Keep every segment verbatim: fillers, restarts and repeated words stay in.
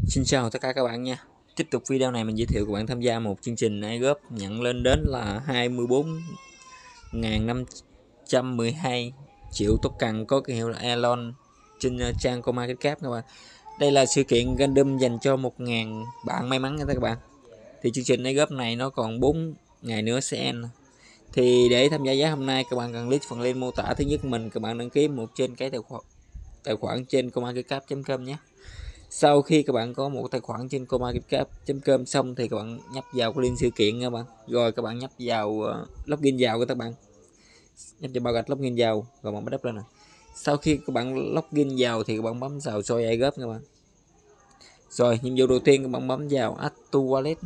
Xin chào tất cả các bạn nha. Tiếp tục video này mình giới thiệu các bạn tham gia một chương trình airdrop nhận lên đến là hai mươi bốn nghìn năm trăm mười hai triệu token có ký hiệu là Elon trên trang CoinMarketCap các bạn. Đây là sự kiện random dành cho một nghìn bạn may mắn nha các bạn. Thì chương trình airdrop này nó còn bốn ngày nữa sẽ end. Thì để tham gia giá hôm nay các bạn cần click phần link mô tả thứ nhất mình các bạn đăng ký một trên cái tài khoản tài khoản trên coinmarketcap chấm com nhé. Sau khi các bạn có một tài khoản trên coinmarketcap chấm com xong thì các bạn nhấp vào cái link sự kiện các bạn, rồi các bạn nhấp vào uh, login vào của các bạn, nhấp vào bao gạch login vào rồi bạn bắt đắp lên nè. Sau khi các bạn login vào thì các bạn bấm vào soi airdrop các bạn. Rồi nhiệm vụ đầu tiên các bạn bấm vào add to wallet.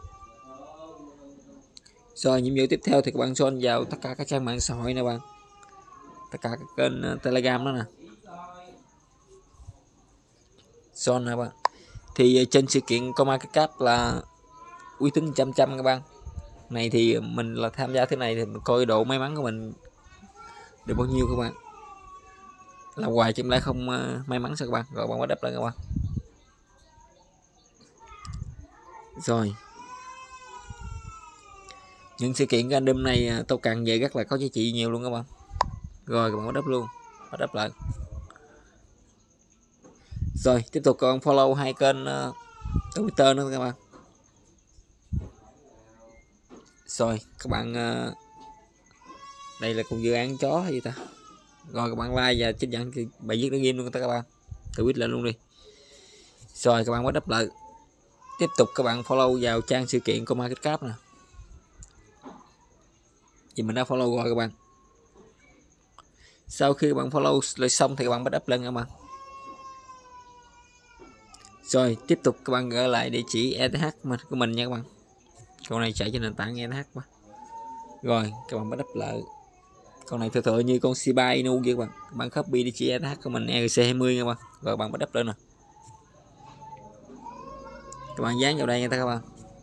Rồi nhiệm vụ tiếp theo thì các bạn join vào tất cả các trang mạng xã hội nè bạn, tất cả các kênh uh, Telegram đó nè. Son nè bạn. Thì trên sự kiện CoinMarketCap là uy tín trăm trăm các bạn. Này thì mình là tham gia thế này thì mình coi độ may mắn của mình được bao nhiêu các bạn. Làm hoài chứ lại không uh, may mắn sao các bạn. Rồi bạn bắt đắp lại các bạn. Rồi. Những sự kiện random này token về rất là có giá trị nhiều luôn các bạn. Rồi các bạn bắt đắp luôn. Bắt đắp lại. Rồi tiếp tục còn follow hai kênh uh, Twitter nữa các bạn. Rồi các bạn uh, đây là cùng dự án chó hay gì ta. Rồi các bạn like và trích dẫn thì bài viết đã game luôn các bạn. Tự quyết lên luôn đi. Rồi các bạn bắt đắp lại. Tiếp tục các bạn follow vào trang sự kiện CoinMarketCap nè. Vì mình đã follow rồi các bạn. Sau khi các bạn follow lại xong thì các bạn bắt đắp lên các bạn. Rồi tiếp tục các bạn gửi lại địa chỉ e tê hát của mình nha các bạn. Con này chạy trên nền tảng e tê hát quá. Rồi các bạn bắt đắp lại. Con này thừa thừa như con Shiba Inu vậy các bạn. Các bạn copy địa chỉ e tê hát của mình e rờ xê hai mươi nha các bạn. Rồi bạn bắt đắp lên nè. Các bạn dán vào đây nha các bạn.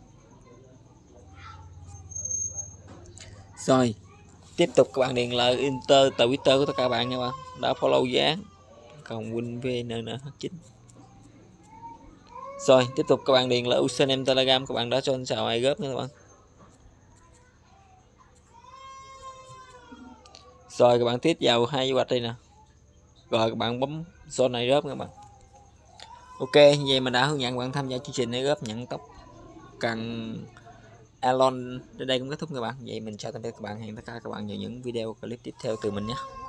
Rồi tiếp tục các bạn điền lại Inter Twitter của tất cả các bạn nha các bạn. Đã follow dán còn win vê en en hát chín. Rồi tiếp tục các bạn điền lại username Telegram các bạn đã cho anh xào airdrop nha các bạn. Rồi các bạn tiếp vào hai kế hoạch đây nè. Rồi các bạn bấm zone airdrop các bạn. Ok, vậy mình đã hướng dẫn các bạn tham gia chương trình airdrop nhận tốc cần Elon đến đây cũng kết thúc các bạn. Vậy mình chào tạm biệt các bạn, hẹn tất cả các bạn vào những video clip tiếp theo từ mình nhé.